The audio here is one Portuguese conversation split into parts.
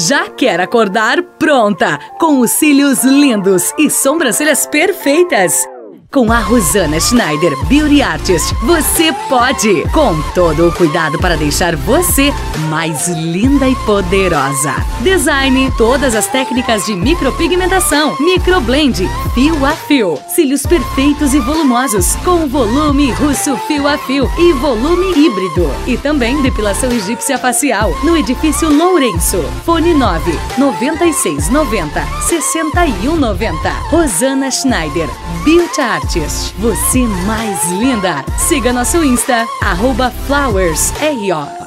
Já quer acordar pronta, com os cílios lindos e sobrancelhas perfeitas? Com a Rosana Schneider Beauty Artist, você pode! Com todo o cuidado para deixar você mais linda e poderosa. Design, todas as técnicas de micropigmentação, microblend, fio a fio, cílios perfeitos e volumosos, com volume russo fio a fio e volume híbrido. E também depilação egípcia facial, no edifício Lourenço. Fone 9 96 90 61 90. Rosana Schneider Beauty Artist. Você mais linda. Siga nosso Insta, @flowersro.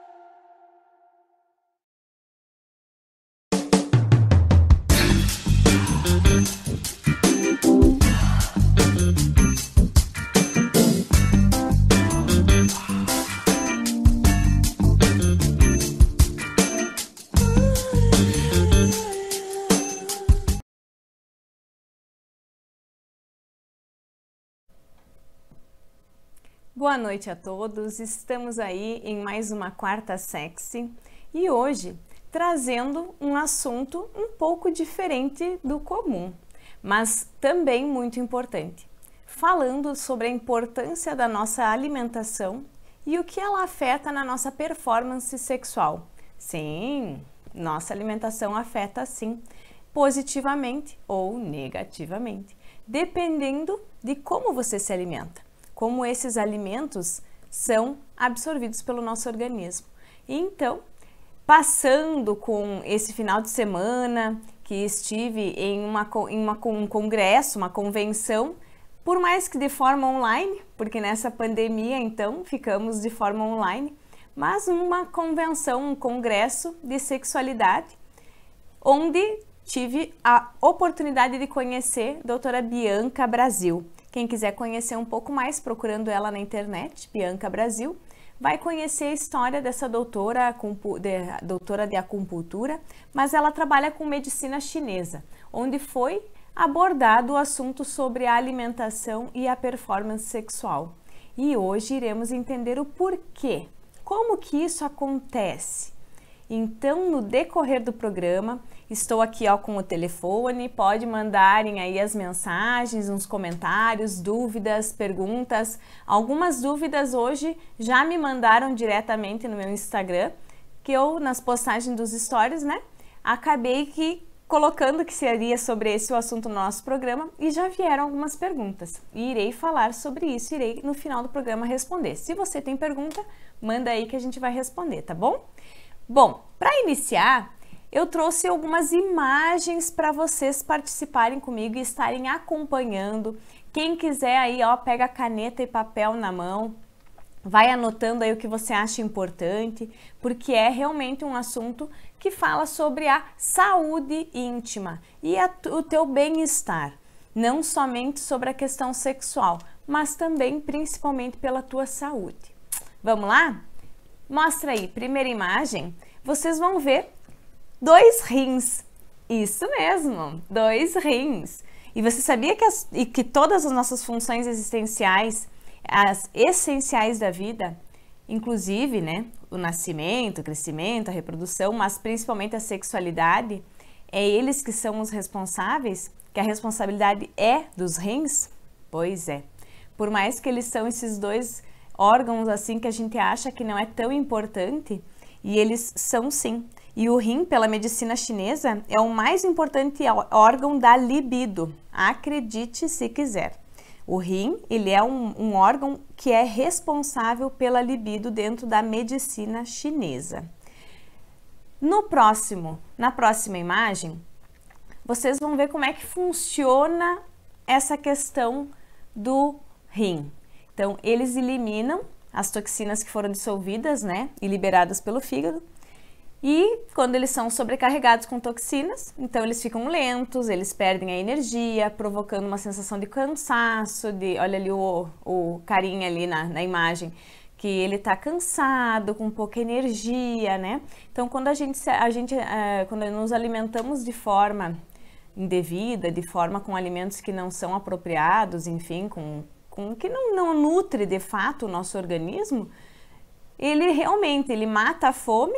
Boa noite a todos, estamos aí em mais uma Quarta Sexy e hoje trazendo um assunto um pouco diferente do comum, mas também muito importante, falando sobre a importância da nossa alimentação e o que ela afeta na nossa performance sexual. Sim, nossa alimentação afeta sim, positivamente ou negativamente, dependendo de como você se alimenta. Como esses alimentos são absorvidos pelo nosso organismo. Então, passando com esse final de semana que estive em um congresso, uma convenção, por mais que de forma online, porque nessa pandemia então ficamos de forma online, mas uma convenção, um congresso de sexualidade, onde tive a oportunidade de conhecer a doutora Bianca Brasil. Quem quiser conhecer um pouco mais, procurando ela na internet, Bianca Brasil, vai conhecer a história dessa doutora de acupuntura, mas ela trabalha com medicina chinesa, onde foi abordado o assunto sobre a alimentação e a performance sexual. E hoje iremos entender o porquê, como que isso acontece. Então, no decorrer do programa, estou aqui com o telefone, pode mandarem aí as mensagens, uns comentários, dúvidas, perguntas. Algumas dúvidas hoje já me mandaram diretamente no meu Instagram, que eu, nas postagens dos stories, né, acabei colocando que seria sobre esse o assunto no nosso programa e já vieram algumas perguntas. E irei falar sobre isso, irei no final do programa responder. Se você tem pergunta, manda aí que a gente vai responder, tá bom? Bom, para iniciar, eu trouxe algumas imagens para vocês participarem comigo e estarem acompanhando. Quem quiser aí, pega caneta e papel na mão, vai anotando aí o que você acha importante, porque é realmente um assunto que fala sobre a saúde íntima e o teu bem-estar. Não somente sobre a questão sexual, mas também principalmente pela tua saúde. Vamos lá? Mostra aí, primeira imagem, vocês vão ver 2 rins. Isso mesmo, 2 rins. E você sabia que todas as nossas funções existenciais, as essenciais da vida, inclusive, né, o nascimento, o crescimento, a reprodução, mas principalmente a sexualidade, é eles que são os responsáveis, que a responsabilidade é dos rins? Pois é. Por mais que eles são esses 2 órgãos assim que a gente acha que não é tão importante, e eles são sim. E o rim, pela medicina chinesa, é o mais importante órgão da libido, acredite se quiser. O rim, ele é um órgão que é responsável pela libido dentro da medicina chinesa. Na próxima imagem, vocês vão ver como é que funciona essa questão do rim. Então, eles eliminam as toxinas que foram dissolvidas, né, e liberadas pelo fígado. E quando eles são sobrecarregados com toxinas, então eles ficam lentos, eles perdem a energia, provocando uma sensação de cansaço, olha ali o carinha ali na imagem, que ele tá cansado, com pouca energia, né? Então, quando quando nos alimentamos de forma indevida, de forma com alimentos que não são apropriados, enfim, que não nutre de fato o nosso organismo, ele realmente mata a fome,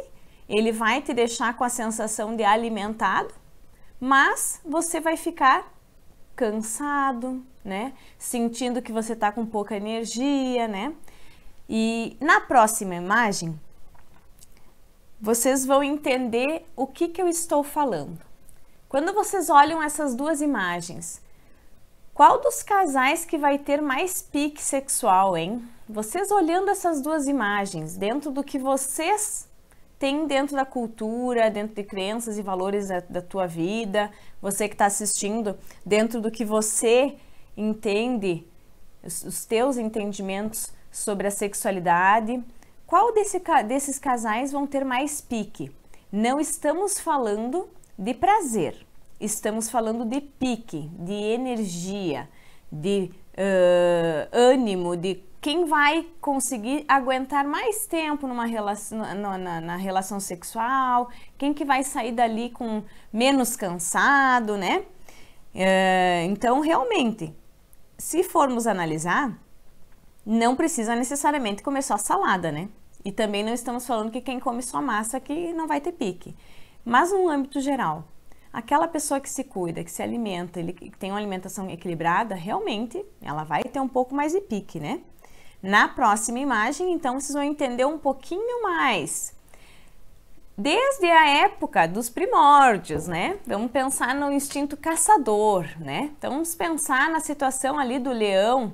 ele vai te deixar com a sensação de alimentado, mas você vai ficar cansado, né? Sentindo que você tá com pouca energia, né? E na próxima imagem, vocês vão entender o que eu estou falando. Quando vocês olham essas duas imagens, qual dos casais que vai ter mais pique sexual, hein? Vocês olhando essas duas imagens, dentro do que vocês têm dentro da cultura, dentro de crenças e valores da tua vida, você que está assistindo, dentro do que você entende, os teus entendimentos sobre a sexualidade, qual desses casais vão ter mais pique? Não estamos falando de prazer, estamos falando de pique, de energia, de ânimo, de quem vai conseguir aguentar mais tempo numa relação, na relação sexual, quem que vai sair dali com menos cansado, né? Então, realmente, se formos analisar, não precisa necessariamente comer só salada, né? E também não estamos falando que quem come só massa que não vai ter pique. Mas no âmbito geral, aquela pessoa que se cuida, que se alimenta, que tem uma alimentação equilibrada, realmente ela vai ter um pouco mais de pique, né? Na próxima imagem, então, vocês vão entender um pouquinho mais. Desde a época dos primórdios, né? Vamos pensar no instinto caçador, né? Então, vamos pensar na situação ali do leão,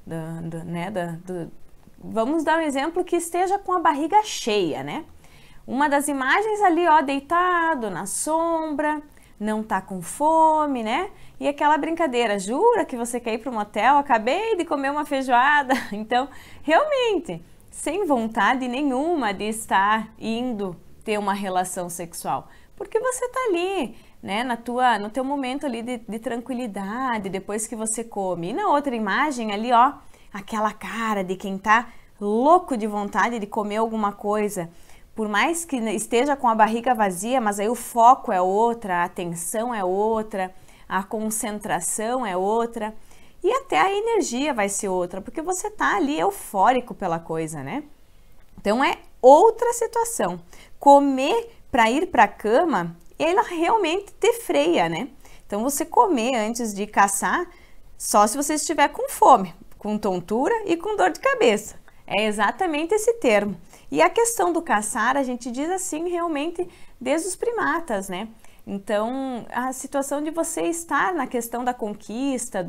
vamos dar um exemplo que esteja com a barriga cheia, né? Uma das imagens ali, ó, deitado na sombra, não tá com fome, né? E aquela brincadeira, jura que você quer ir para um motel? Acabei de comer uma feijoada. Então, realmente, sem vontade nenhuma de estar indo ter uma relação sexual, porque você tá ali, né, no teu momento ali de tranquilidade, depois que você come. E na outra imagem ali, ó, aquela cara de quem tá louco de vontade de comer alguma coisa, por mais que esteja com a barriga vazia, mas aí o foco é outra, a atenção é outra, a concentração é outra e até a energia vai ser outra, porque você tá ali eufórico pela coisa, né? Então é outra situação. Comer para ir para a cama, ela realmente te freia, né? Então você comer antes de caçar, só se você estiver com fome, com tontura e com dor de cabeça. É exatamente esse termo. E a questão do caçar, a gente diz assim realmente desde os primatas, né? Então, a situação de você estar na questão da conquista,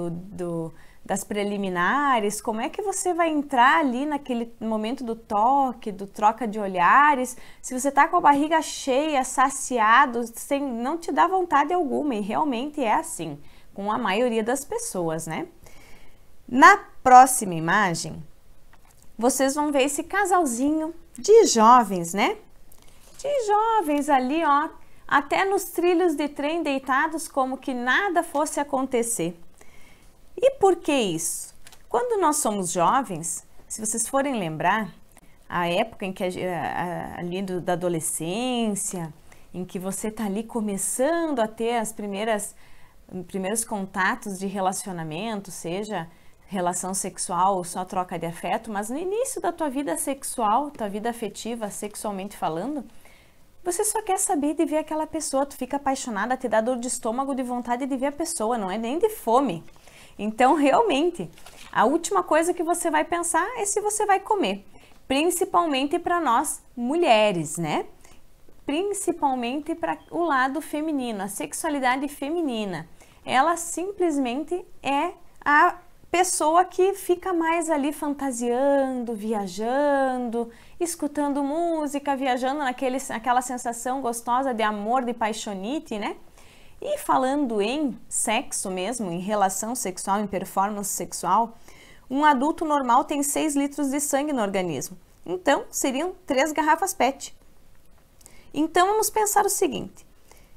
das preliminares, como é que você vai entrar ali naquele momento do toque, do troca de olhares, se você tá com a barriga cheia, saciado, não te dá vontade alguma, e realmente é assim, com a maioria das pessoas, né? Na próxima imagem, vocês vão ver esse casalzinho de jovens, né? De jovens ali, ó, até nos trilhos de trem deitados como que nada fosse acontecer. E por que isso? Quando nós somos jovens, se vocês forem lembrar, a época em que ali da adolescência, em que você tá ali começando a ter os primeiros contatos de relacionamento, seja relação sexual ou só troca de afeto, mas no início da tua vida sexual, tua vida afetiva, sexualmente falando, você só quer saber de ver aquela pessoa, tu fica apaixonada, te dá dor de estômago, de vontade de ver a pessoa, não é nem de fome. Então, realmente, a última coisa que você vai pensar é se você vai comer, principalmente para nós mulheres, né? Principalmente para o lado feminino, a sexualidade feminina. Ela simplesmente é a pessoa que fica mais ali fantasiando, viajando, escutando música, viajando naquela sensação gostosa de amor, de paixonite, né? E falando em sexo mesmo, em relação sexual, em performance sexual, um adulto normal tem 6 litros de sangue no organismo. Então, seriam 3 garrafas PET. Então, vamos pensar o seguinte.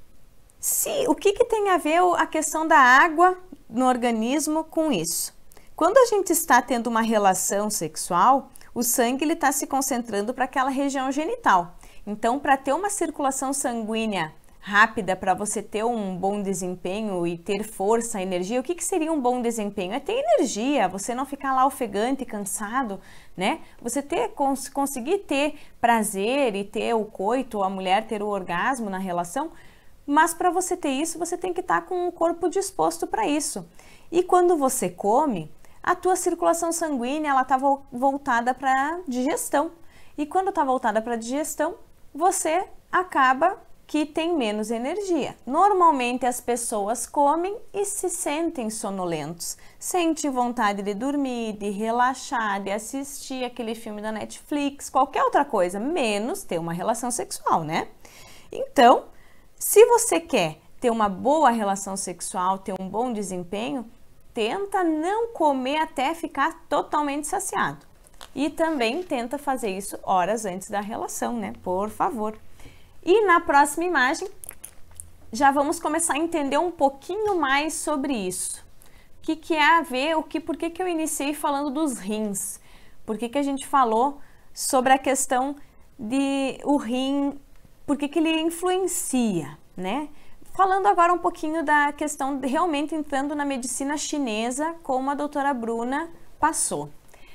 O que tem a ver a questão da água no organismo com isso? Quando a gente está tendo uma relação sexual, o sangue está se concentrando para aquela região genital. Então, para ter uma circulação sanguínea rápida para você ter um bom desempenho e ter força, energia. O que seria um bom desempenho? É ter energia, você não ficar lá ofegante, cansado, né? Você conseguir ter prazer e ter o coito, a mulher ter o orgasmo na relação, mas para você ter isso, você tem que estar com o corpo disposto para isso. E quando você come, a tua circulação sanguínea, ela está voltada para a digestão. E quando está voltada para a digestão, você acaba que tem menos energia. Normalmente as pessoas comem e se sentem sonolentos, sentem vontade de dormir, de relaxar, de assistir aquele filme da Netflix, qualquer outra coisa, menos ter uma relação sexual, né? Então, se você quer ter uma boa relação sexual, ter um bom desempenho, tenta não comer até ficar totalmente saciado. E também tenta fazer isso horas antes da relação, né? Por favor. E na próxima imagem, já vamos começar a entender um pouquinho mais sobre isso. O que é a ver, por que eu iniciei falando dos rins? Por que a gente falou sobre a questão de o rim, por que ele influencia, né? Falando agora um pouquinho da questão de realmente entrando na medicina chinesa, como a doutora Bruna passou.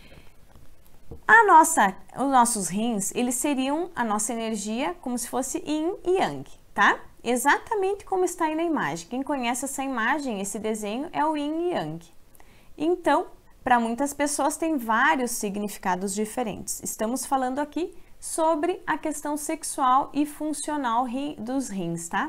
Os nossos rins, eles seriam a nossa energia como se fosse yin e yang, tá? Exatamente como está aí na imagem. Quem conhece essa imagem, esse desenho, é o yin e yang. Então, para muitas pessoas tem vários significados diferentes. Estamos falando aqui sobre a questão sexual e funcional dos rins, tá?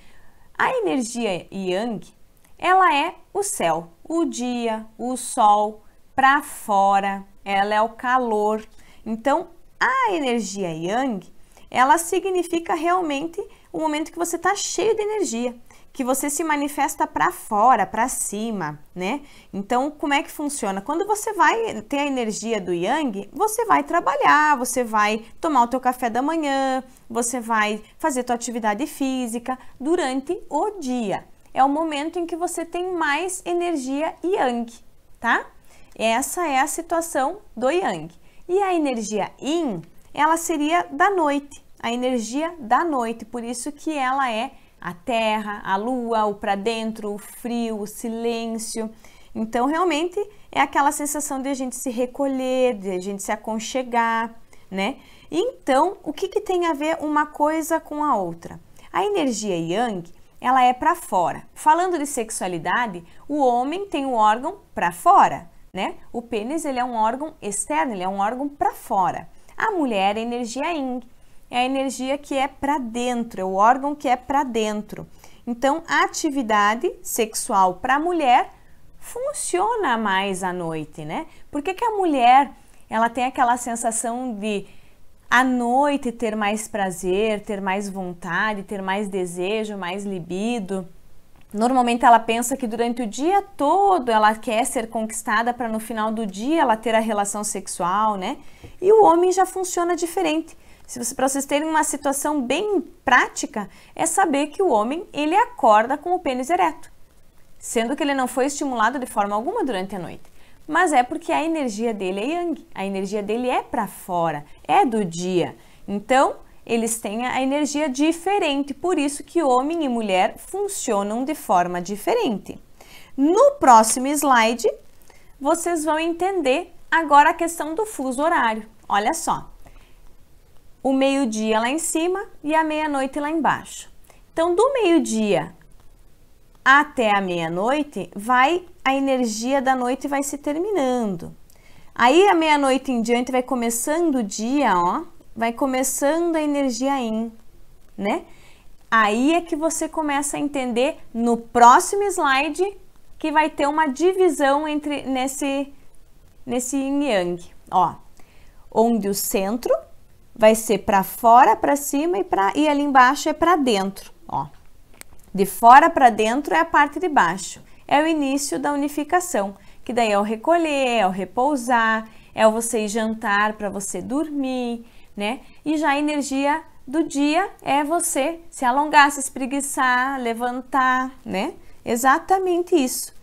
A energia yang, ela é o céu, o dia, o sol, para fora, ela é o calor. Então, a energia yang, ela significa realmente o momento que você está cheio de energia, que você se manifesta para fora, para cima, né? Então, como é que funciona? Quando você vai ter a energia do yang, você vai trabalhar, você vai tomar o teu café da manhã, você vai fazer tua atividade física durante o dia. É o momento em que você tem mais energia yang, tá? Essa é a situação do yang. E a energia yin, ela seria da noite, a energia da noite, por isso que ela é a terra, a lua, o para dentro, o frio, o silêncio. Então, realmente, é aquela sensação de a gente se recolher, de a gente se aconchegar, né? Então, o que tem a ver uma coisa com a outra? A energia yang, ela é para fora. Falando de sexualidade, o homem tem o órgão para fora, né? O pênis, ele é um órgão externo, ele é um órgão para fora. A mulher é a energia yin, é a energia que é para dentro, é o órgão que é para dentro. Então, a atividade sexual para a mulher funciona mais à noite, né? Por que a mulher, ela tem aquela sensação de à noite ter mais prazer, ter mais vontade, ter mais desejo, mais libido? Normalmente ela pensa que durante o dia todo ela quer ser conquistada para no final do dia ela ter a relação sexual, né? E o homem já funciona diferente. Para vocês terem uma situação bem prática, é saber que o homem, ele acorda com o pênis ereto, sendo que ele não foi estimulado de forma alguma durante a noite. Mas é porque a energia dele é yang, a energia dele é para fora, é do dia. Então, eles têm a energia diferente, por isso que homem e mulher funcionam de forma diferente. No próximo slide, vocês vão entender agora a questão do fuso horário. Olha só, o meio-dia lá em cima e a meia-noite lá embaixo. Então, do meio-dia até a meia-noite, a energia da noite vai se terminando. Aí, a meia-noite em diante, vai começando o dia, ó. Vai começando a energia yin, né? Aí é que você começa a entender no próximo slide que vai ter uma divisão nesse yin yang, ó. Onde o centro vai ser para fora, para cima e ali embaixo é para dentro, ó. De fora para dentro é a parte de baixo. É o início da unificação, que daí é o recolher, é o repousar, é o você ir jantar para você dormir, né? E já a energia do dia é você se alongar, se espreguiçar, levantar, né? Exatamente isso.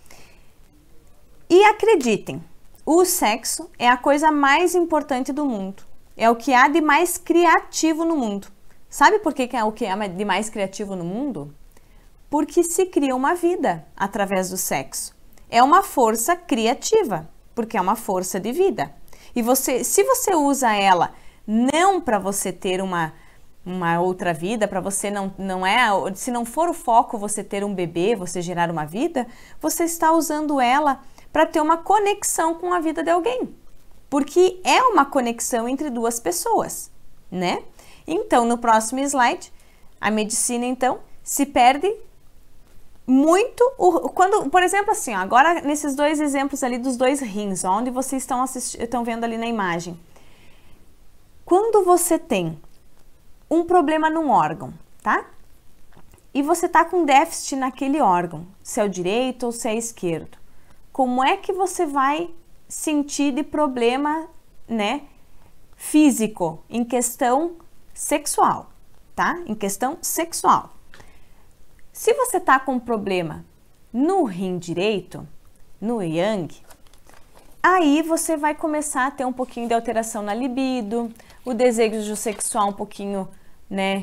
E acreditem, o sexo é a coisa mais importante do mundo. É o que há de mais criativo no mundo. Sabe por que é o que é de mais criativo no mundo? Porque se cria uma vida através do sexo. É uma força criativa, porque é uma força de vida. E se você usa ela não para você ter uma outra vida, para você se não for o foco você ter um bebê, você gerar uma vida, você está usando ela para ter uma conexão com a vida de alguém. Porque é uma conexão entre duas pessoas, né? Então, no próximo slide, a medicina, então, se perde muito, quando, por exemplo, assim, ó, agora nesses dois exemplos ali dos dois rins, ó, onde vocês estão vendo ali na imagem. Quando você tem um problema num órgão, tá? E você tá com déficit naquele órgão, se é o direito ou se é esquerdo. Como é que você vai sentir de problema, né, físico, em questão sexual, tá? Em questão sexual. Se você tá com um problema no rim direito, no yang, aí você vai começar a ter um pouquinho de alteração na libido, o desejo sexual um pouquinho, né,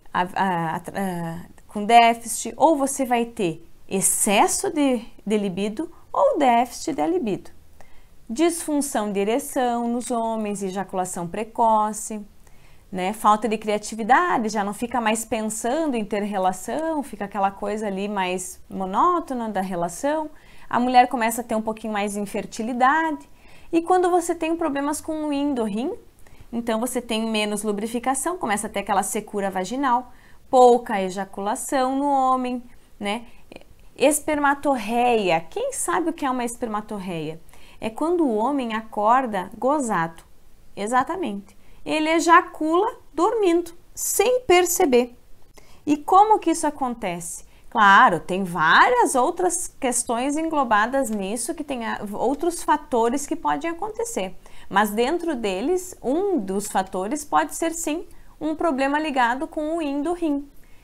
com déficit, ou você vai ter excesso de libido ou déficit de libido. Disfunção de ereção nos homens, ejaculação precoce, né? Falta de criatividade, já não fica mais pensando em ter relação, fica aquela coisa ali mais monótona da relação. A mulher começa a ter um pouquinho mais de infertilidade. E quando você tem problemas com o yin do rim, então você tem menos lubrificação, começa a ter aquela secura vaginal, pouca ejaculação no homem, né? Espermatorreia. Quem sabe o que é uma espermatorreia? É quando o homem acorda gozado. Exatamente. Ele ejacula dormindo, sem perceber. E como que isso acontece? Claro, tem várias outras questões englobadas nisso, que tem outros fatores que podem acontecer. Mas dentro deles, um dos fatores pode ser sim um problema ligado com o yin do rim.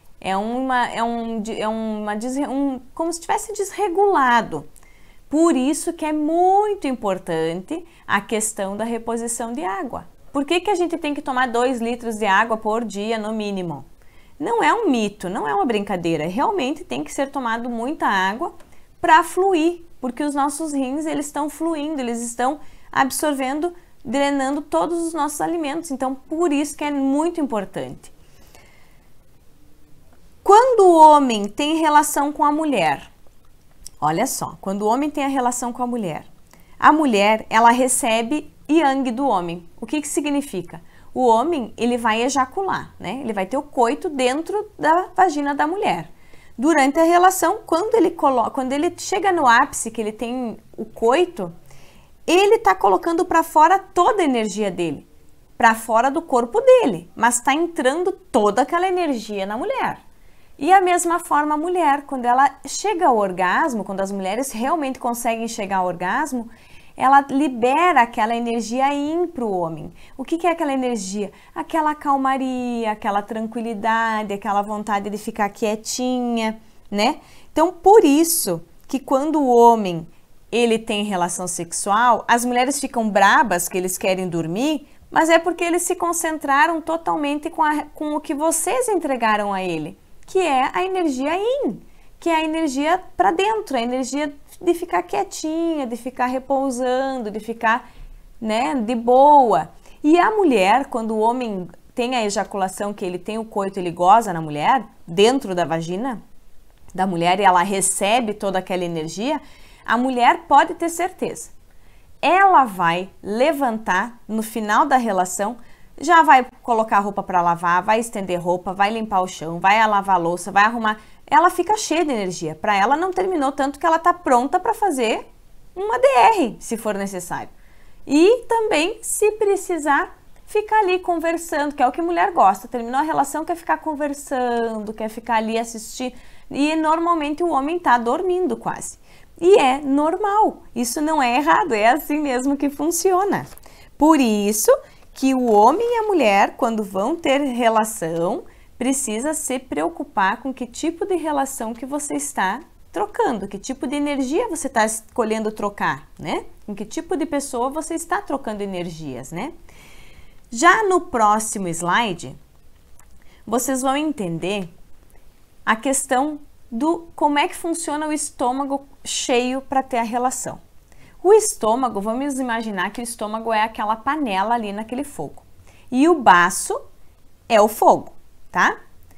Como se estivesse desregulado. Por isso que é muito importante a questão da reposição de água. Por que a gente tem que tomar 2 litros de água por dia no mínimo? Não é um mito, não é uma brincadeira. Realmente tem que ser tomado muita água para fluir, porque os nossos rins eles estão fluindo, eles estão absorvendo, drenando todos os nossos alimentos. Então, por isso que é muito importante. Quando o homem tem relação com a mulher, olha só, quando o homem tem a relação com a mulher, ela recebe yang do homem. O que significa? O homem, ele vai ejacular, né? Ele vai ter o coito dentro da vagina da mulher. Durante a relação, quando ele chega no ápice, que ele tem o coito, ele tá colocando para fora toda a energia dele, para fora do corpo dele, mas tá entrando toda aquela energia na mulher. E a mesma forma a mulher, quando ela chega ao orgasmo, quando as mulheres realmente conseguem chegar ao orgasmo, ela libera aquela energia yin para o homem. O que é aquela energia? Aquela calmaria, aquela tranquilidade, aquela vontade de ficar quietinha, né? Então, por isso que quando o homem ele tem relação sexual, as mulheres ficam brabas que eles querem dormir, mas é porque eles se concentraram totalmente com o que vocês entregaram a ele, que é a energia yin, que é a energia para dentro, a energia de ficar quietinha, de ficar repousando, de ficar, né, de boa. E a mulher, quando o homem tem a ejaculação, que ele tem o coito, ele goza na mulher, dentro da vagina da mulher, e ela recebe toda aquela energia, a mulher pode ter certeza. Ela vai levantar no final da relação, já vai colocar roupa para lavar, vai estender roupa, vai limpar o chão, vai lavar a louça, vai arrumar. Ela fica cheia de energia. Para ela não terminou tanto que ela está pronta para fazer uma DR, se for necessário. E também, se precisar, ficar ali conversando, que é o que mulher gosta. Terminou a relação, quer ficar conversando, quer ficar ali assistir. E normalmente o homem está dormindo quase. E é normal, isso não é errado, é assim mesmo que funciona. Por isso que o homem e a mulher, quando vão ter relação, precisa se preocupar com que tipo de relação que você está trocando, que tipo de energia você está escolhendo trocar, né? Com que tipo de pessoa você está trocando energias, né? Já no próximo slide, vocês vão entender a questão do como é que funciona o estômago cheio para ter a relação. O estômago, vamos imaginar que o estômago é aquela panela ali naquele fogo. E o baço é o fogo, tá?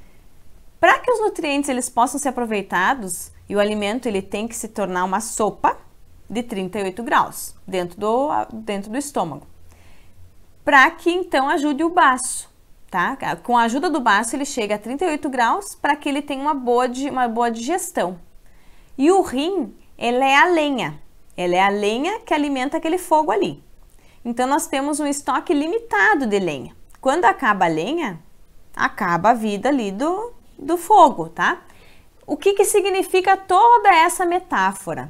Para que os nutrientes eles possam ser aproveitados e o alimento ele tem que se tornar uma sopa de 38 graus dentro do estômago. Para que então ajude o baço, tá? Com a ajuda do baço ele chega a 38 graus para que ele tenha uma boa digestão. E o rim, ele é a lenha. Ela é a lenha que alimenta aquele fogo ali. Então nós temos um estoque limitado de lenha. Quando acaba a lenha, acaba a vida ali do fogo, tá? O que significa toda essa metáfora?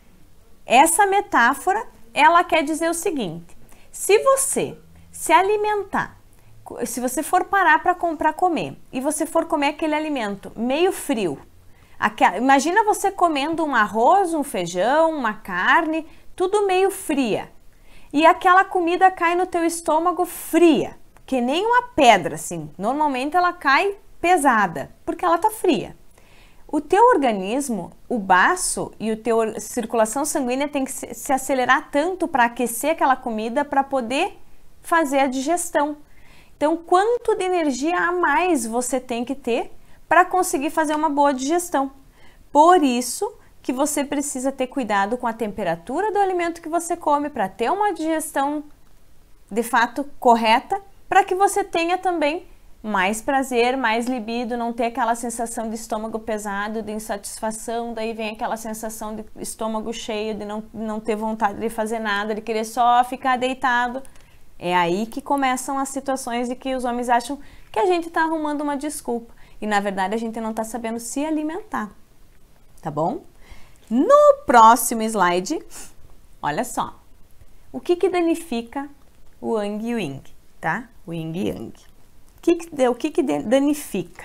Essa metáfora, ela quer dizer o seguinte: se você se alimentar, se você for parar para comer e você for comer aquele alimento meio frio, imagina você comendo um arroz, um feijão, uma carne, tudo meio fria, e aquela comida cai no teu estômago fria, que nem uma pedra assim. Normalmente ela cai pesada, porque ela tá fria. O teu organismo, o baço e a circulação sanguínea tem que se acelerar tanto para aquecer aquela comida para poder fazer a digestão. Então, quanto de energia a mais você tem que ter para conseguir fazer uma boa digestão? Por isso que você precisa ter cuidado com a temperatura do alimento que você come para ter uma digestão de fato correta, para que você tenha também mais prazer, mais libido, não ter aquela sensação de estômago pesado, de insatisfação, daí vem aquela sensação de estômago cheio, de não ter vontade de fazer nada, de querer só ficar deitado. É aí que começam as situações de que os homens acham que a gente está arrumando uma desculpa e na verdade a gente não está sabendo se alimentar, tá bom? No próximo slide, olha só, o que danifica o Yang e o Yin, tá? O Yin e Yang. O que danifica?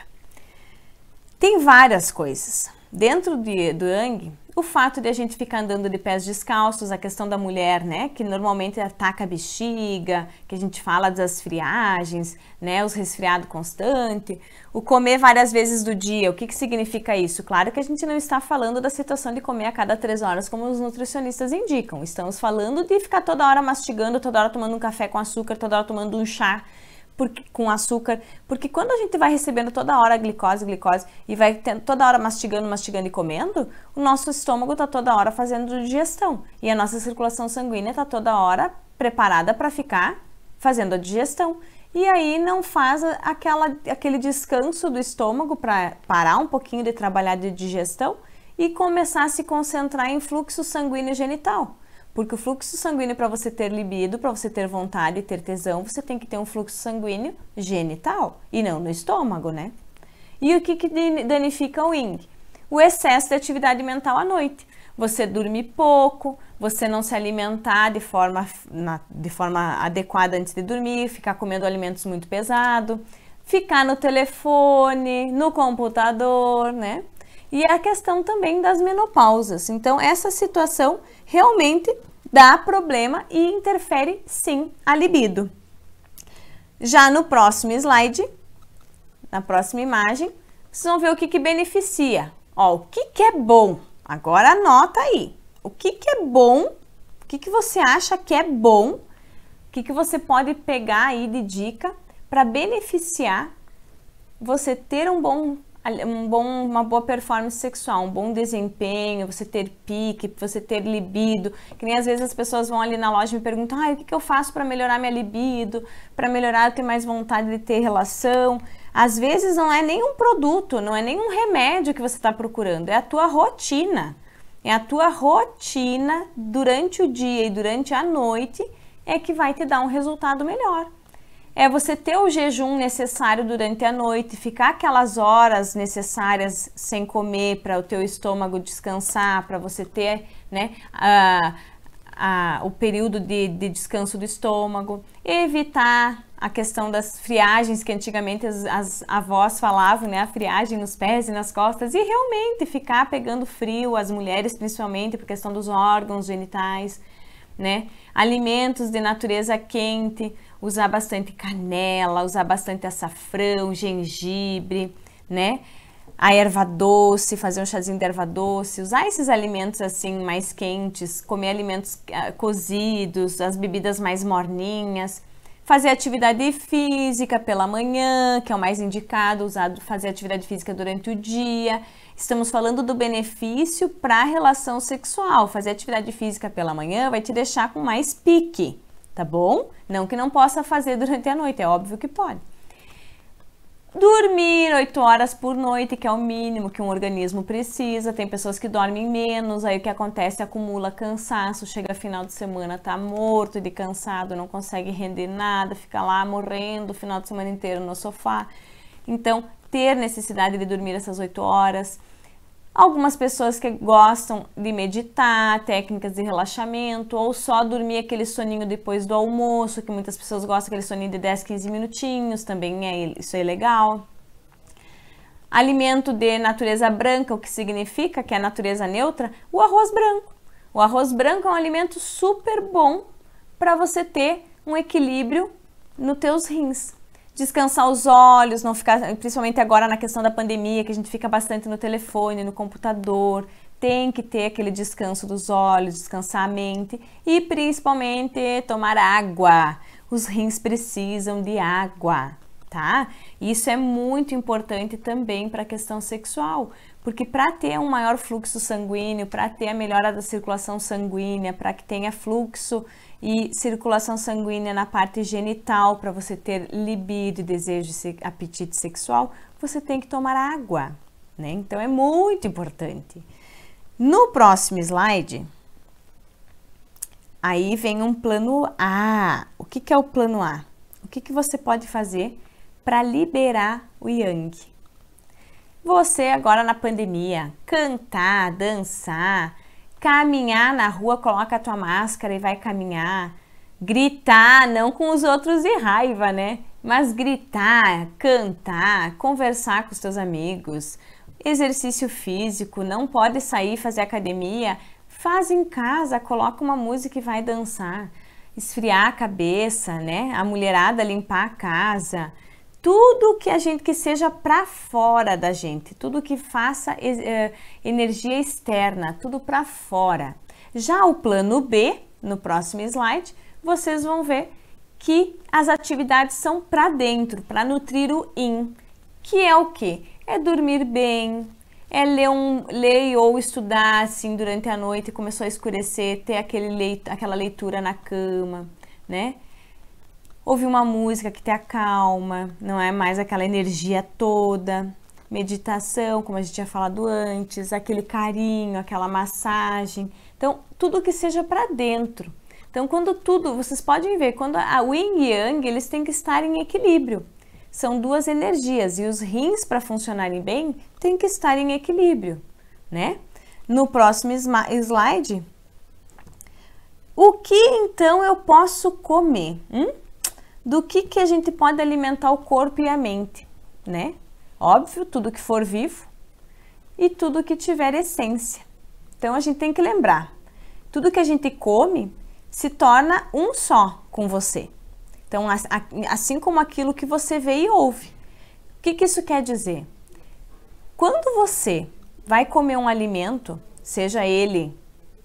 Tem várias coisas. Dentro do Yang, o fato de a gente ficar andando de pés descalços, a questão da mulher, né, que normalmente ataca a bexiga, que a gente fala das friagens, né, os resfriados constantes, o comer várias vezes do dia. O que significa isso? Claro que a gente não está falando da situação de comer a cada 3 horas, como os nutricionistas indicam. Estamos falando de ficar toda hora mastigando, toda hora tomando um café com açúcar, toda hora tomando um chá com açúcar, porque quando a gente vai recebendo toda hora glicose e vai toda hora mastigando e comendo, o nosso estômago está toda hora fazendo digestão e a nossa circulação sanguínea está toda hora preparada para ficar fazendo a digestão. E aí não faz aquele descanso do estômago para parar um pouquinho de trabalhar de digestão e começar a se concentrar em fluxo sanguíneo genital. Porque o fluxo sanguíneo, para você ter libido, para você ter vontade e ter tesão, você tem que ter um fluxo sanguíneo genital e não no estômago, né? E o que danifica o Yin? O excesso de atividade mental à noite. Você dormir pouco, você não se alimentar de forma adequada antes de dormir, ficar comendo alimentos muito pesados, ficar no telefone, no computador, né? E a questão também das menopausas. Então, essa situação realmente dá problema e interfere, sim, a libido. Já no próximo slide, na próxima imagem, vocês vão ver o que beneficia. Ó, o que é bom? Agora anota aí. O que é bom? O que você acha que é bom? O que você pegar aí de dica para beneficiar você ter uma boa performance sexual, um bom desempenho, você ter pique, você ter libido, que nem às vezes as pessoas vão ali na loja e me perguntam, o que eu faço para melhorar minha libido, para melhorar eu ter mais vontade de ter relação. Às vezes não é nenhum produto, não é nenhum remédio que você está procurando, é a tua rotina. É a tua rotina durante o dia e durante a noite é que vai te dar um resultado melhor. É você ter o jejum necessário durante a noite, ficar aquelas horas necessárias sem comer para o teu estômago descansar, para você ter, né, o período de descanso do estômago, evitar a questão das friagens que antigamente as avós falavam, né, a friagem nos pés e nas costas, e realmente ficar pegando frio, as mulheres principalmente por questão dos órgãos genitais. né? Alimentos de natureza quente, usar bastante canela, usar bastante açafrão, gengibre, né? A erva doce, fazer um chazinho de erva doce, usar esses alimentos assim mais quentes, comer alimentos cozidos, as bebidas mais morninhas, fazer atividade física pela manhã, que é o mais indicado, fazer atividade física durante o dia. Estamos falando do benefício para a relação sexual. Fazer atividade física pela manhã vai te deixar com mais pique, tá bom? Não que não possa fazer durante a noite, é óbvio que pode. Dormir 8 horas por noite, que é o mínimo que um organismo precisa. Tem pessoas que dormem menos, aí o que acontece? Acumula cansaço, chega final de semana, tá morto de cansado, não consegue render nada, fica lá morrendo o final de semana inteiro no sofá. Então, ter necessidade de dormir essas 8 horas. Algumas pessoas que gostam de meditar, técnicas de relaxamento, ou só dormir aquele soninho depois do almoço, que muitas pessoas gostam aquele soninho de 10, 15 minutinhos, também isso é legal. Alimento de natureza branca, o que significa que é natureza neutra, o arroz branco. O arroz branco é um alimento super bom para você ter um equilíbrio nos teus rins. Descansar os olhos, não ficar, principalmente agora na questão da pandemia, que a gente fica bastante no telefone, no computador, tem que ter aquele descanso dos olhos, descansar a mente e principalmente tomar água. Os rins precisam de água, tá? Isso é muito importante também para a questão sexual, porque para ter um maior fluxo sanguíneo, para ter a melhora da circulação sanguínea, para que tenha fluxo e circulação sanguínea na parte genital, para você ter libido, desejo e apetite sexual, você tem que tomar água, né? Então é muito importante. No próximo slide, aí vem um plano A. O que é o plano A? O que você pode fazer para liberar o yang? Você agora na pandemia, cantar, dançar, caminhar na rua, coloca a tua máscara e vai caminhar, gritar, não com os outros de raiva, né? Mas gritar, cantar, conversar com os teus amigos, exercício físico, não pode sair fazer academia, faz em casa, coloca uma música e vai dançar, esfriar a cabeça, né? A mulherada limpar a casa, tudo que seja para fora da gente, tudo que faça energia externa, tudo para fora. Já o plano B, no próximo slide, vocês vão ver que as atividades são para dentro, para nutrir o yin, que é o quê? É dormir bem, é ler ou estudar assim durante a noite, começou a escurecer, ter aquela leitura na cama, né? Ouvir uma música que te acalma, não é mais aquela energia toda. Meditação, como a gente tinha falado antes, aquele carinho, aquela massagem. Então, tudo que seja para dentro. Então, vocês podem ver, quando o Yin e Yang, eles têm que estar em equilíbrio. São duas energias e os rins, para funcionarem bem, têm que estar em equilíbrio, né? No próximo slide, o que então eu posso comer? Do que a gente pode alimentar o corpo e a mente, né? Óbvio, tudo que for vivo e tudo que tiver essência. Então, a gente tem que lembrar, tudo que a gente come se torna um só com você. Então, assim como aquilo que você vê e ouve. O que isso quer dizer? Quando você vai comer um alimento, seja ele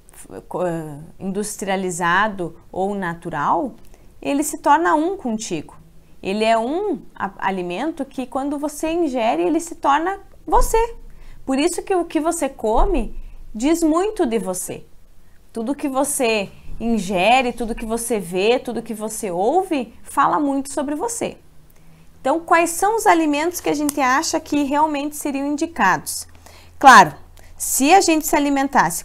industrializado ou natural, ele se torna um contigo. Ele é um alimento que quando você ingere, ele se torna você. Por isso que o que você come diz muito de você. Tudo que você ingere, tudo que você vê, tudo que você ouve, fala muito sobre você. Então, quais são os alimentos que a gente acha que realmente seriam indicados? Claro, se a gente se alimentasse,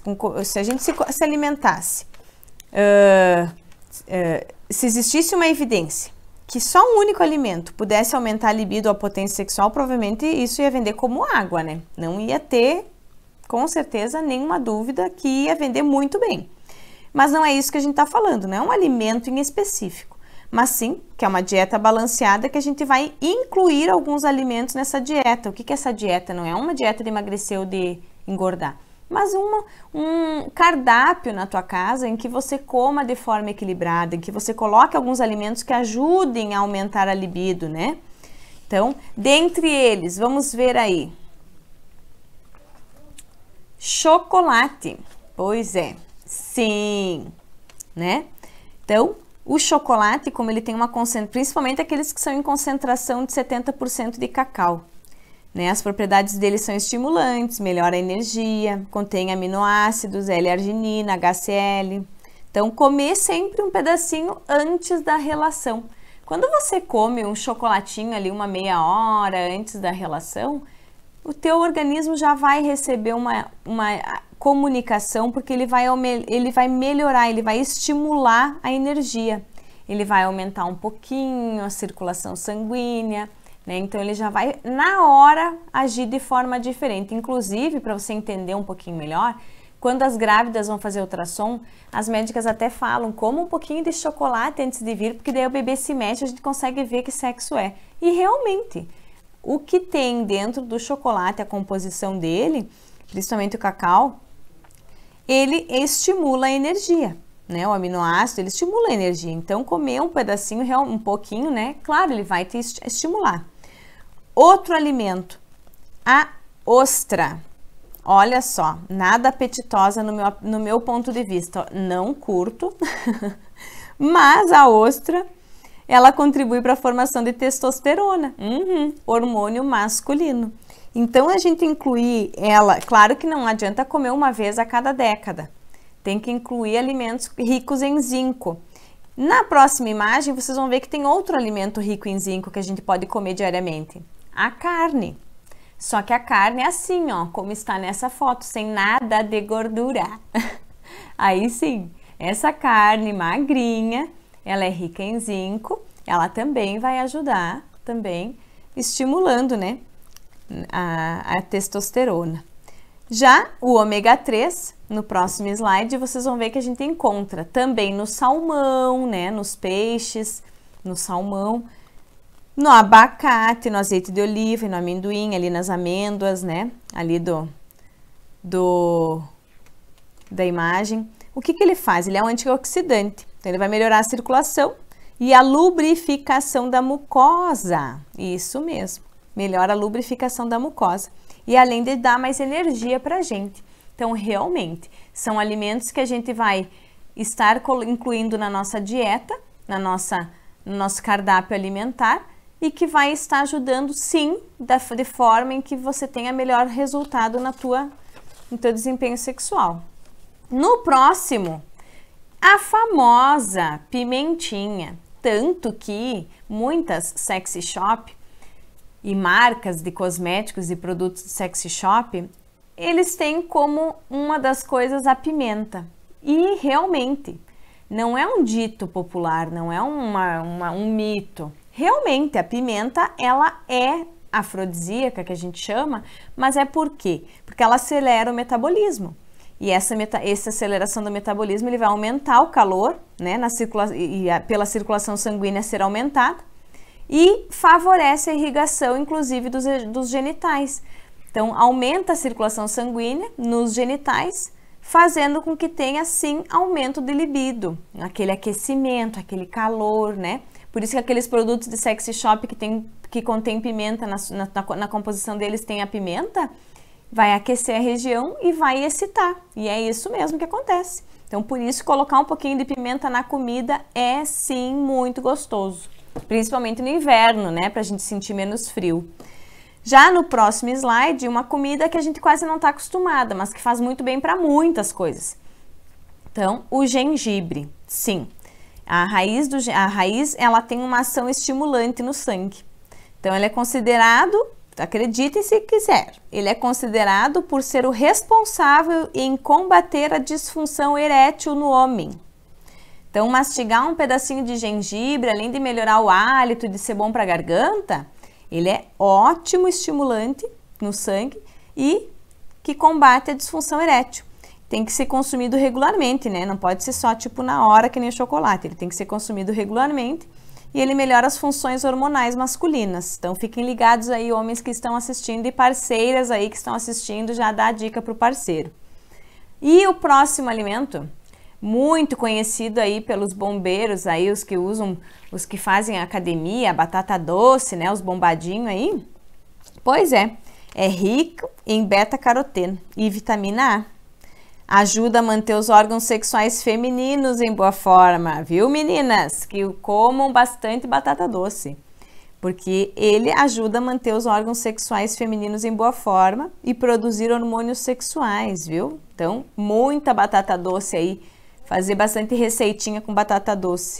se existisse uma evidência que só um único alimento pudesse aumentar a libido ou a potência sexual, provavelmente isso ia vender como água, né? Não ia ter, com certeza, nenhuma dúvida que ia vender muito bem. Mas não é isso que a gente está falando, não é um alimento em específico, mas sim que é uma dieta balanceada que a gente vai incluir alguns alimentos nessa dieta. O que é essa dieta? Não é uma dieta de emagrecer ou de engordar. mas um cardápio na tua casa em que você coma de forma equilibrada, em que você coloque alguns alimentos que ajudem a aumentar a libido, né? Então, dentre eles, vamos ver aí. Chocolate. Pois é, sim, né? Então, o chocolate, como ele tem uma concentração, principalmente aqueles que são em concentração de 70% de cacau, né? As propriedades dele são estimulantes, melhora a energia, contém aminoácidos, L-arginina, HCl. Então, comer sempre um pedacinho antes da relação. Quando você come um chocolatinho ali uma meia hora antes da relação, o teu organismo já vai receber uma comunicação, porque ele vai melhorar, ele vai estimular a energia. Ele vai aumentar um pouquinho a circulação sanguínea, né? Então ele já vai na hora agir de forma diferente. Inclusive, para você entender um pouquinho melhor, quando as grávidas vão fazer ultrassom, as médicas até falam, coma um pouquinho de chocolate antes de vir, porque daí o bebê se mexe, a gente consegue ver que sexo é. E realmente, o que tem dentro do chocolate, a composição dele, principalmente o cacau, ele estimula a energia, né? O aminoácido, ele estimula a energia. Então, comer um pedacinho, um pouquinho, né? Claro, ele vai te estimular. Outro alimento, a ostra. Olha só, nada apetitosa no meu ponto de vista. Não curto, mas a ostra, ela contribui para a formação de testosterona, hormônio masculino. Então, a gente incluir ela, claro que não adianta comer uma vez a cada década. Tem que incluir alimentos ricos em zinco. Na próxima imagem, vocês vão ver que tem outro alimento rico em zinco que a gente pode comer diariamente. A carne. Só que a carne é assim, ó, como está nessa foto, sem nada de gordura. Aí sim, essa carne magrinha, ela é rica em zinco, ela também vai ajudar, também estimulando, né, a testosterona. Já o ômega 3, no próximo slide, vocês vão ver que a gente encontra também no salmão, né, nos peixes, no salmão, no abacate, no azeite de oliva e no amendoim, ali nas amêndoas, né, ali da imagem. O que ele faz? Ele é um antioxidante, então ele vai melhorar a circulação e a lubrificação da mucosa. Isso mesmo, melhora a lubrificação da mucosa. E além de dar mais energia pra gente. Então, realmente, são alimentos que a gente vai estar incluindo na nossa dieta, no nosso cardápio alimentar, e que vai estar ajudando, sim, de forma em que você tenha melhor resultado no teu desempenho sexual. No próximo, a famosa pimentinha. Tanto que muitas sexy shop e marcas de cosméticos e produtos de sexy shop, eles têm como uma das coisas a pimenta. E realmente, não é um dito popular, não é um mito. Realmente, a pimenta, ela é afrodisíaca, que a gente chama, mas é por quê? Porque ela acelera o metabolismo. E essa aceleração do metabolismo, ele vai aumentar o calor, né, pela circulação sanguínea ser aumentada, e favorece a irrigação, inclusive, dos genitais. Então, aumenta a circulação sanguínea nos genitais, fazendo com que tenha, sim, aumento de libido, aquele aquecimento, aquele calor, né? Por isso que aqueles produtos de sexy shop que contém pimenta, na composição deles tem a pimenta, vai aquecer a região e vai excitar. E é isso mesmo que acontece. Então, por isso, colocar um pouquinho de pimenta na comida é, sim, muito gostoso. Principalmente no inverno, né? Pra gente sentir menos frio. Já no próximo slide, uma comida que a gente quase não está acostumada, mas que faz muito bem para muitas coisas. Então, o gengibre, sim. A raiz, ela tem uma ação estimulante no sangue. Então, ele é considerado, acreditem se quiser, ele é considerado por ser o responsável em combater a disfunção erétil no homem. Então, mastigar um pedacinho de gengibre, além de melhorar o hálito e de ser bom para a garganta, ele é ótimo estimulante no sangue e que combate a disfunção erétil. Tem que ser consumido regularmente, né? Não pode ser só tipo na hora que nem o chocolate. Ele tem que ser consumido regularmente e ele melhora as funções hormonais masculinas. Então fiquem ligados aí, homens que estão assistindo e parceiras aí que estão assistindo, já dá a dica para o parceiro. E o próximo alimento, muito conhecido aí pelos bombeiros, aí os que usam, os que fazem academia, a batata doce, né, os bombadinhos aí. Pois é rico em beta-caroteno e vitamina A. Ajuda a manter os órgãos sexuais femininos em boa forma, viu, meninas? Que comam bastante batata doce, porque ele ajuda a manter os órgãos sexuais femininos em boa forma e produzir hormônios sexuais, viu? Então, muita batata doce aí, fazer bastante receitinha com batata doce.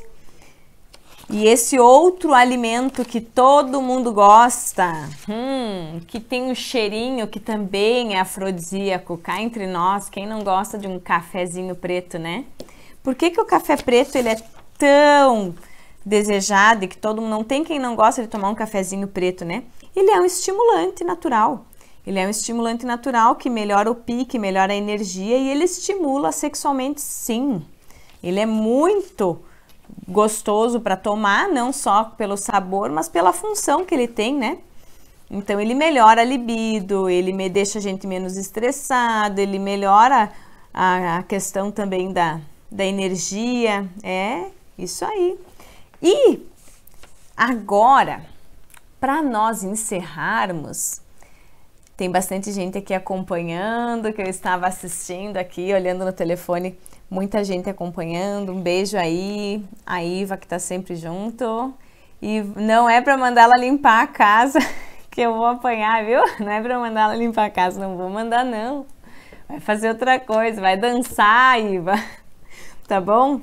E esse outro alimento que todo mundo gosta, que tem um cheirinho que também é afrodisíaco, cá entre nós, quem não gosta de um cafezinho preto, né? Por que o café preto ele é tão desejado e que todo mundo, não tem quem não gosta de tomar um cafezinho preto, né? Ele é um estimulante natural. Ele é um estimulante natural que melhora o pique, melhora a energia e ele estimula sexualmente, sim. Ele é muito gostoso para tomar, não só pelo sabor, mas pela função que ele tem, né? Então ele melhora a libido, ele deixa a gente menos estressado, ele melhora a questão também da energia, é isso aí. E agora, para nós encerrarmos, tem bastante gente aqui acompanhando, que eu estava assistindo aqui, olhando no telefone, muita gente acompanhando. Um beijo aí, a Iva que tá sempre junto. E não é para mandar ela limpar a casa, que eu vou apanhar, viu? Não é para mandar ela limpar a casa, não vou mandar não. Vai fazer outra coisa, vai dançar, Iva. Tá bom?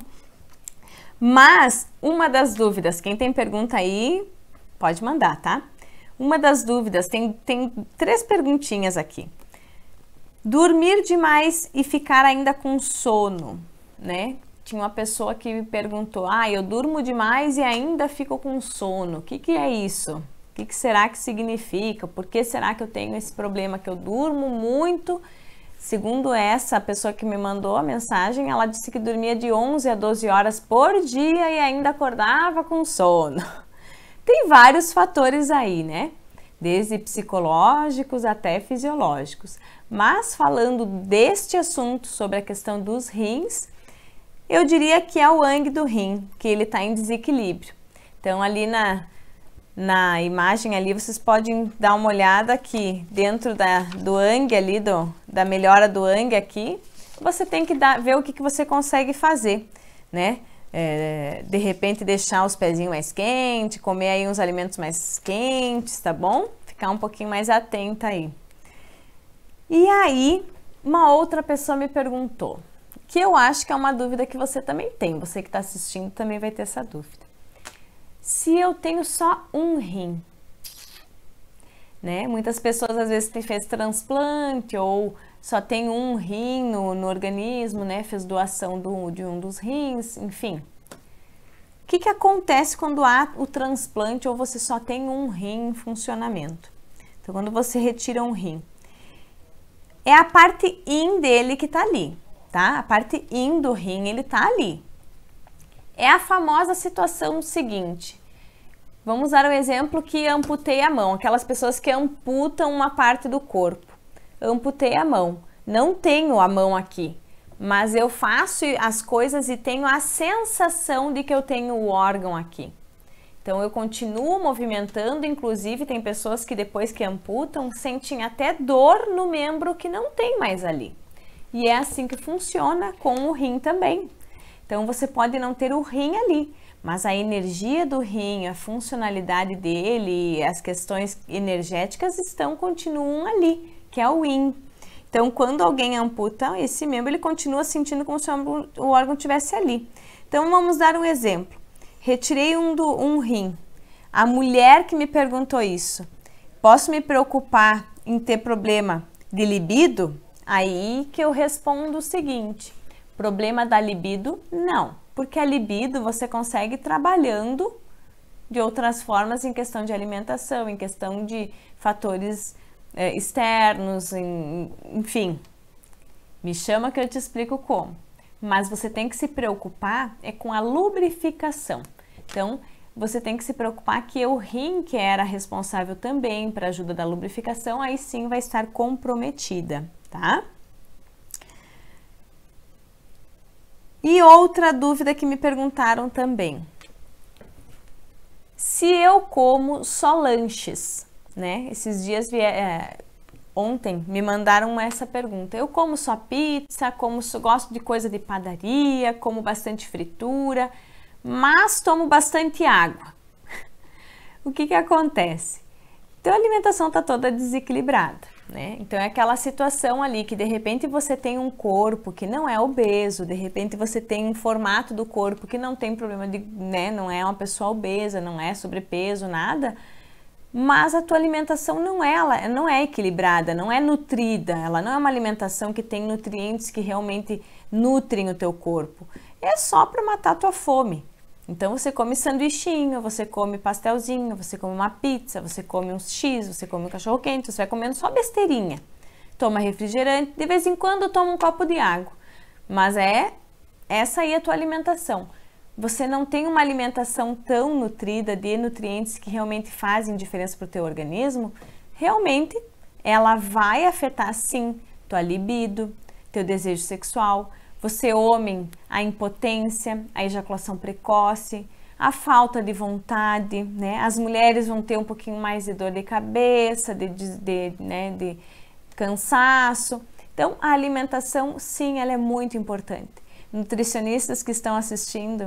Mas uma das dúvidas, quem tem pergunta aí, pode mandar, tá? Uma das dúvidas, tem 3 perguntinhas aqui. Dormir demais e ficar ainda com sono, né? Tinha uma pessoa que me perguntou, eu durmo demais e ainda fico com sono. O que é isso? O que será que significa? Por que será que eu tenho esse problema? Que eu durmo muito. Segundo essa pessoa que me mandou a mensagem, ela disse que dormia de 11 a 12 horas por dia e ainda acordava com sono. Tem vários fatores aí, né? Desde psicológicos até fisiológicos. Mas falando deste assunto, sobre a questão dos rins, eu diria que é o yang do rim, que ele está em desequilíbrio. Então ali na imagem ali, vocês podem dar uma olhada aqui, dentro do yang ali, da melhora do yang aqui, você tem que ver o que você consegue fazer, né? De repente deixar os pezinhos mais quentes, comer aí uns alimentos mais quentes, tá bom? Ficar um pouquinho mais atenta aí. E aí, uma outra pessoa me perguntou, que eu acho que é uma dúvida que você também tem, você que está assistindo também vai ter essa dúvida. Se eu tenho só um rim, né? Muitas pessoas às vezes fez transplante ou só tem um rim no organismo, né? Fez doação de um dos rins, enfim. O que acontece quando há o transplante ou você só tem um rim em funcionamento? Então, quando você retira um rim, é a parte in dele que tá ali, tá? A parte in do rim, ele tá ali. É a famosa situação seguinte. Vamos usar o exemplo que amputei a mão. Aquelas pessoas que amputam uma parte do corpo. Amputei a mão. Não tenho a mão aqui, mas eu faço as coisas e tenho a sensação de que eu tenho o órgão aqui. Então eu continuo movimentando, inclusive tem pessoas que depois que amputam sentem até dor no membro que não tem mais ali. E é assim que funciona com o rim também. Então você pode não ter o rim ali, mas a energia do rim, a funcionalidade dele, as questões energéticas continuam ali, que é o yin. Então quando alguém amputa esse membro, ele continua sentindo como se o órgão estivesse ali. Então vamos dar um exemplo. Retirei um rim. A mulher que me perguntou isso, posso me preocupar em ter problema de libido? Aí que eu respondo o seguinte, problema da libido, não. Porque a libido você consegue trabalhando de outras formas em questão de alimentação, em questão de fatores externos, enfim. Me chama que eu te explico como. Mas você tem que se preocupar com a lubrificação. Então, você tem que se preocupar que o rim, que era responsável também para a ajuda da lubrificação, aí sim vai estar comprometida, tá? E outra dúvida que me perguntaram também. Se eu como só lanches, né? Esses dias ontem me mandaram essa pergunta. Eu como só pizza, gosto de coisa de padaria, como bastante fritura, mas tomo bastante água. O que acontece? Então a alimentação está toda desequilibrada, né? Então é aquela situação ali que de repente você tem um corpo que não é obeso, de repente você tem um formato do corpo que não tem problema de, né? Não é uma pessoa obesa, não é sobrepeso, nada. Mas a tua alimentação não é equilibrada, não é nutrida, ela não é uma alimentação que tem nutrientes que realmente nutrem o teu corpo. É só para matar a tua fome. Então você come sanduichinho, você come pastelzinho, você come uma pizza, você come um X, você come um cachorro-quente, você vai comendo só besteirinha. Toma refrigerante, de vez em quando toma um copo de água. Mas essa aí é a tua alimentação. Você não tem uma alimentação tão nutrida de nutrientes que realmente fazem diferença para o teu organismo, realmente ela vai afetar sim tua libido, teu desejo sexual, você homem, a impotência, a ejaculação precoce, a falta de vontade, né? As mulheres vão ter um pouquinho mais de dor de cabeça, de cansaço. Então a alimentação sim, ela é muito importante. Nutricionistas que estão assistindo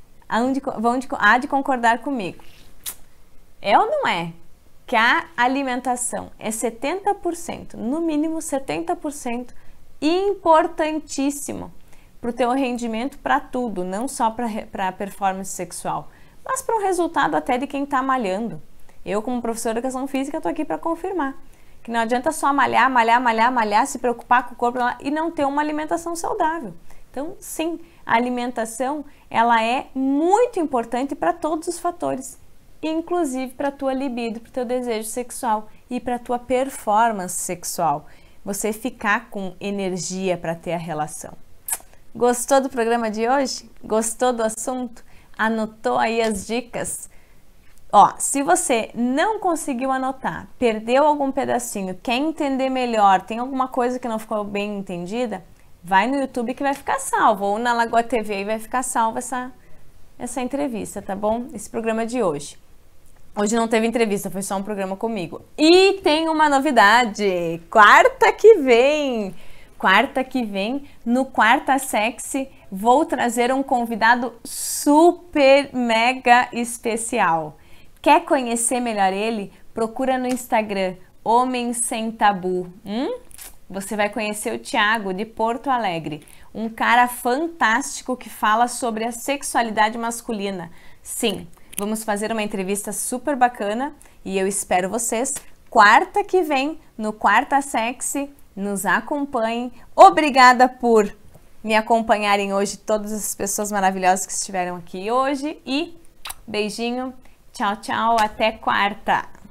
há de concordar comigo. É ou não é que a alimentação é 70%, no mínimo 70%, importantíssimo para o teu rendimento, para tudo, não só para a performance sexual, mas para um resultado até de quem está malhando. Eu, como professora de educação física, estou aqui para confirmar que não adianta só malhar, se preocupar com o corpo e não ter uma alimentação saudável. Então, sim, a alimentação, ela é muito importante para todos os fatores, inclusive para a tua libido, para o teu desejo sexual e para a tua performance sexual. Você ficar com energia para ter a relação. Gostou do programa de hoje? Gostou do assunto? Anotou aí as dicas? Ó, se você não conseguiu anotar, perdeu algum pedacinho, quer entender melhor, tem alguma coisa que não ficou bem entendida, vai no YouTube que vai ficar salvo, ou na Lagoa TV e vai ficar salva essa entrevista, tá bom? Esse programa de hoje. Hoje não teve entrevista, foi só um programa comigo. E tem uma novidade, quarta que vem, no Quarta Sexy, vou trazer um convidado super mega especial. Quer conhecer melhor ele? Procura no Instagram, Homem Sem Tabu. Você vai conhecer o Thiago, de Porto Alegre, um cara fantástico que fala sobre a sexualidade masculina. Sim, vamos fazer uma entrevista super bacana e eu espero vocês quarta que vem no Quarta Sexy. Nos acompanhem. Obrigada por me acompanharem hoje, todas as pessoas maravilhosas que estiveram aqui hoje. E beijinho, tchau, tchau, até quarta!